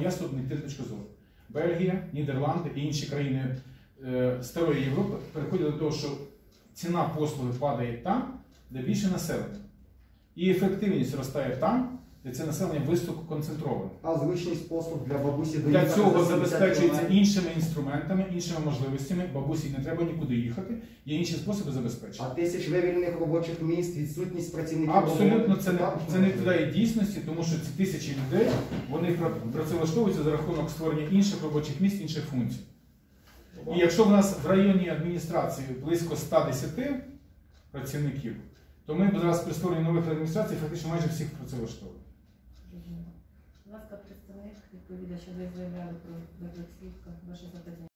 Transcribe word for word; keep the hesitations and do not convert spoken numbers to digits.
ясно об'єктивну точку зору. Бельгія, Нідерланди і інші країни е, Старої Європи переходять до того, що ціна послуги падає там, де більше населення. І ефективність ростає там, де це населення високо концентроване. А звичність послуг для бабусі до Для цього забезпечується іншими інструментами, іншими можливостями. Бабусі не треба нікуди їхати, є інші способи забезпечення. А тисяч вивільнених робочих місць, відсутність працівників... Абсолютно це не, це не відповідає дійсності, тому що ці тисячі людей, вони працевлаштовуються за рахунок створення інших робочих місць, інших функцій. І якщо в нас в районній адміністрації близько ста десяти працівників, то ми зараз при створенні нових адміністрацій фактично майже всіх працевлаштовуємо. Будь ласка, представник відповідача, ви заявляли про вибір свідка, ваше запитання.